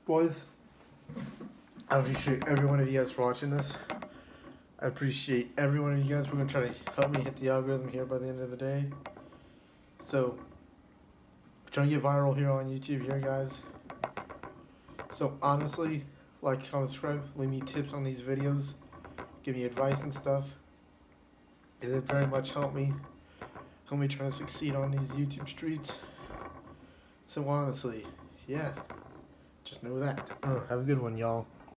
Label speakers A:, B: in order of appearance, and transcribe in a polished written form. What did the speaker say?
A: Boys, I appreciate every one of you guys for watching this. I appreciate every one of you guys. We're going to try to help me hit the algorithm here by the end of the day. So, we're trying to get viral here on YouTube here, guys. So, honestly, like, comment, subscribe, leave me tips on these videos, give me advice and stuff. It would very much help me trying to succeed on these YouTube streets. So, honestly, yeah, just know that. Have a good one, y'all.